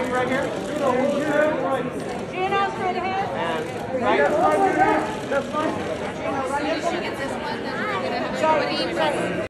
right here. Juno, straight ahead. And right. That's fine. She gets this one, then we're going to have everybody.